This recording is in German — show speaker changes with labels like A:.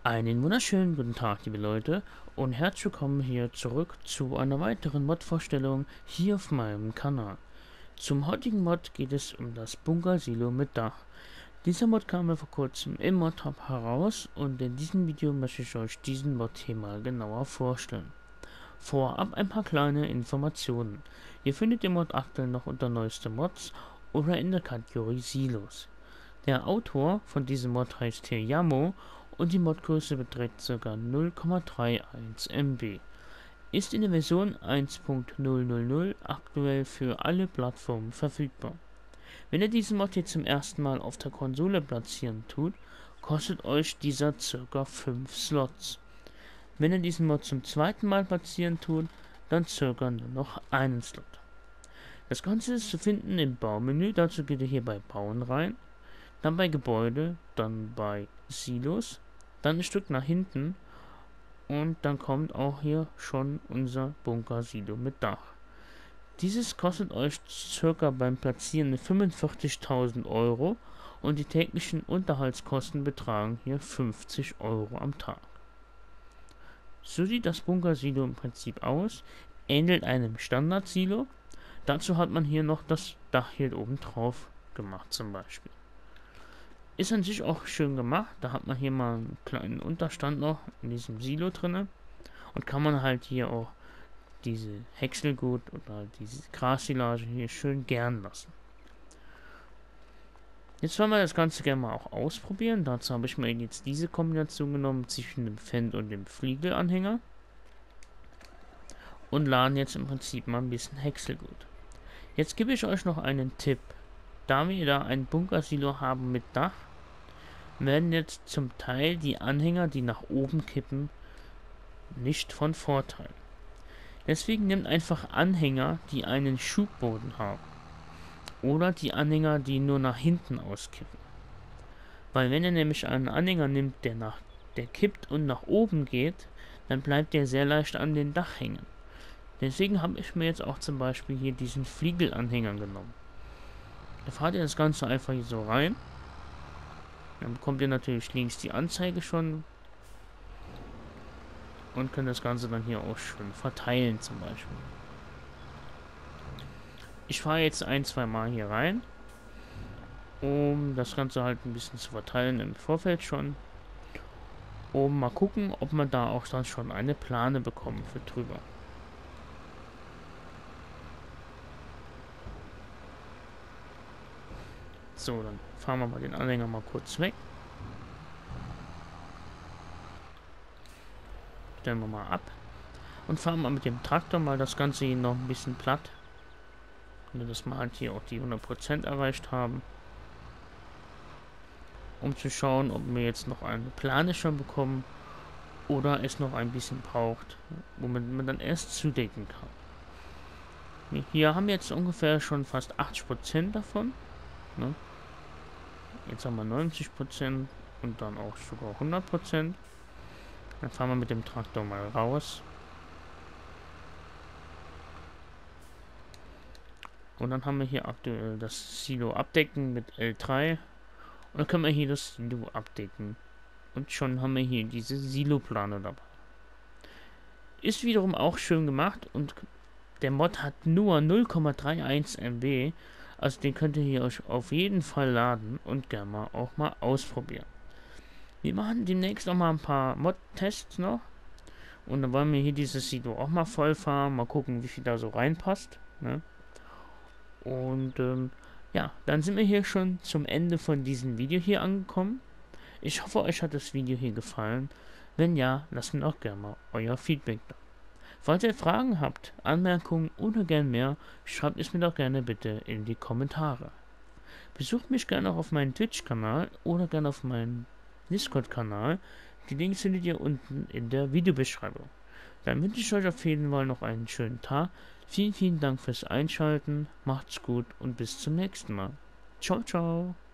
A: Einen wunderschönen guten Tag, liebe Leute, und herzlich willkommen hier zurück zu einer weiteren Mod-Vorstellung hier auf meinem Kanal. Zum heutigen Mod geht es um das Bunker-Silo mit Dach. Dieser Mod kam mir vor kurzem im Mod-Hub heraus und in diesem Video möchte ich euch diesen Mod hier mal genauer vorstellen. Vorab ein paar kleine Informationen. Ihr findet den Mod aktuell noch unter neueste Mods oder in der Kategorie Silos. Der Autor von diesem Mod heißt hier Yamo und die Modgröße beträgt ca. 0,31 MB. Ist in der Version 1.000 aktuell für alle Plattformen verfügbar. Wenn ihr diesen Mod jetzt zum ersten Mal auf der Konsole platzieren tut, kostet euch dieser ca. 5 Slots. Wenn ihr diesen Mod zum zweiten Mal platzieren tut, dann ca. nur noch einen Slot. Das Ganze ist zu finden im Baumenü, dazu geht ihr hier bei Bauen rein, dann bei Gebäude, dann bei Silos, dann ein Stück nach hinten und dann kommt auch hier schon unser Bunker-Silo mit Dach. Dieses kostet euch circa beim Platzieren 45.000 Euro und die täglichen Unterhaltskosten betragen hier 50 Euro am Tag. So sieht das Bunker-Silo im Prinzip aus, ähnelt einem Standard-Silo. Dazu hat man hier noch das Dach hier oben drauf gemacht zum Beispiel. Ist an sich auch schön gemacht, da hat man hier mal einen kleinen Unterstand noch in diesem Silo drinne und kann man halt hier auch diese Häckselgut oder diese Grassilage hier schön gern lassen. Jetzt wollen wir das Ganze gerne mal auch ausprobieren. Dazu habe ich mir jetzt diese Kombination genommen zwischen dem Fendt und dem Fliegelanhänger und laden jetzt im Prinzip mal ein bisschen Häckselgut. Jetzt gebe ich euch noch einen Tipp. Da wir da ein Bunkersilo haben mit Dach, werden jetzt zum Teil die Anhänger, die nach oben kippen, nicht von Vorteil. Deswegen nehmt einfach Anhänger, die einen Schubboden haben. Oder die Anhänger, die nur nach hinten auskippen. Weil wenn ihr nämlich einen Anhänger nimmt, der kippt und nach oben geht, dann bleibt der sehr leicht an den Dach hängen. Deswegen habe ich mir jetzt auch zum Beispiel hier diesen Fliegelanhänger genommen. Da fahrt ihr das Ganze einfach hier so rein. Dann bekommt ihr natürlich links die Anzeige schon und könnt das Ganze dann hier auch schön verteilen zum Beispiel. Ich fahre jetzt ein, zwei Mal hier rein, um das Ganze halt ein bisschen zu verteilen im Vorfeld schon. Um mal gucken, ob man da auch dann schon eine Plane bekommen für drüber. So, dann fahren wir mal den Anhänger mal kurz weg. Stellen wir mal ab. Und fahren mal mit dem Traktor mal das Ganze hier noch ein bisschen platt. Dass wir halt hier auch die 100% erreicht haben. Um zu schauen, ob wir jetzt noch eine Plane schon bekommen. Oder es noch ein bisschen braucht, womit man dann erst zudecken kann. Hier haben wir jetzt ungefähr schon fast 80% davon. Ne? Jetzt haben wir 90% und dann auch sogar 100%. Dann fahren wir mit dem Traktor mal raus. Und dann haben wir hier aktuell das Silo abdecken mit L3. Und dann können wir hier das Silo abdecken. Und schon haben wir hier diese Silo-Plane dabei. Ist wiederum auch schön gemacht und der Mod hat nur 0,31 MB. Also den könnt ihr hier euch auf jeden Fall laden und gerne mal auch mal ausprobieren. Wir machen demnächst auch mal ein paar Mod-Tests noch. Und dann wollen wir hier dieses Silo auch mal voll fahren. Mal gucken, wie viel da so reinpasst. Ne? Und ja, dann sind wir hier schon zum Ende von diesem Video hier angekommen. Ich hoffe, euch hat das Video hier gefallen. Wenn ja, lasst mir auch gerne mal euer Feedback da. Falls ihr Fragen habt, Anmerkungen oder gern mehr, schreibt es mir doch gerne bitte in die Kommentare. Besucht mich gerne auch auf meinem Twitch-Kanal oder gerne auf meinem Discord-Kanal. Die Links findet ihr unten in der Videobeschreibung. Dann wünsche ich euch auf jeden Fall noch einen schönen Tag. Vielen, vielen Dank fürs Einschalten. Macht's gut und bis zum nächsten Mal. Ciao, ciao.